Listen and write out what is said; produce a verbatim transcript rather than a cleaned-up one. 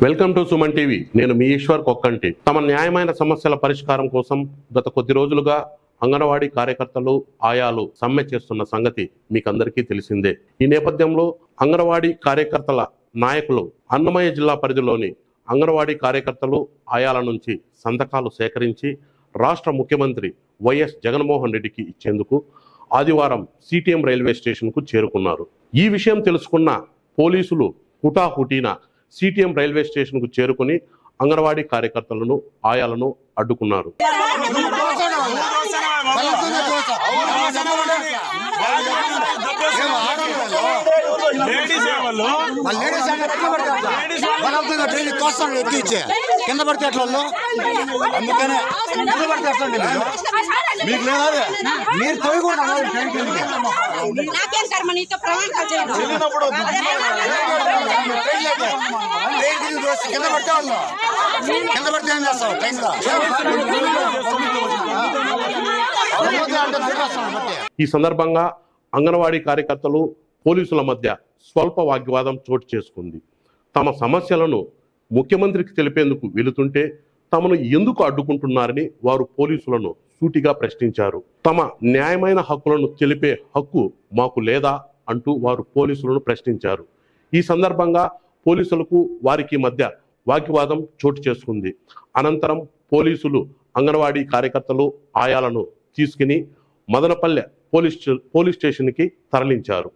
Welcome to Suman TV. నేను మీ ఈశ్వర్ కొక్కంటి. తమ న్యాయమైన సమస్యల పరిష్కారం కోసం గత కొద్ది రోజులుగా అంగన్వాడీ కార్యకర్తలు ఆయాలు సమ్మె చేస్తున్న సంగతి మీకు అందరికీ తెలిసిందే. ఈ నేపథ్యంలో అంగన్వాడీ కార్యకర్తల నాయకులు అన్నమయ్య జిల్లా పరిధిలోని అంగన్వాడీ కార్యకర్తలు ఆయాల నుంచి సంతకాలు సేకరించి రాష్ట్ర ముఖ్యమంత్రి వైఎస్ జగన్మోహన్ రెడ్డికి ఇచ్చేందుకు ఆదివారం సిటిఎం రైల్వే స్టేషన్కు చేరుకున్నారు. ఈ విషయం తెలుసుకున్న పోలీసులు హుటాహుటీన సిటిఎం రైల్వే స్టేషన్కు చేరుకుని అంగన్వాడీ కార్యకర్తలను ఆయాలను అడ్డుకున్నారు. కింద పడితే ఎట్లా అందుకనే కింద పడితే ఎట్లా మీకు లేదా మీరు తోయకూడదు కింద పడితే వాళ్ళు కింద పడితే ఏం చేస్తావు ట్రైన్లో. ఈ సందర్భంగా అంగన్వాడీ కార్యకర్తలు పోలీసుల మధ్య స్వల్ప వాగ్వాదం చోటు చేసుకుంది. తమ సమస్యలను ముఖ్యమంత్రికి తెలిపేందుకు వెళుతుంటే తమను ఎందుకు అడ్డుకుంటున్నారని వారు పోలీసులను సూటిగా ప్రశ్నించారు. తమ న్యాయమైన హక్కులను తెలిపే హక్కు మాకు లేదా అంటూ వారు పోలీసులను ప్రశ్నించారు. ఈ సందర్భంగా పోలీసులకు వారికి మధ్య వాగ్వాదం చోటు చేసుకుంది. అనంతరం పోలీసులు అంగన్వాడీ కార్యకర్తలు ఆయాలను తీసుకుని మదనపల్లె పోలీస్ పోలీస్ స్టేషన్కి తరలించారు.